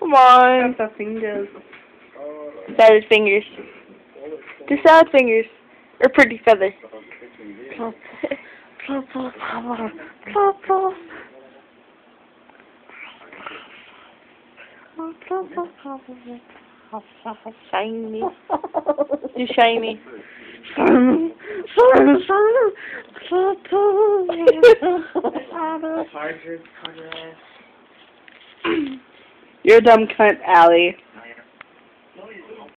Come on. Got the fingers. Salad fingers. Do salad fingers. Or pretty feather. Shiny. Do shiny. You're a dumb cunt, Allie.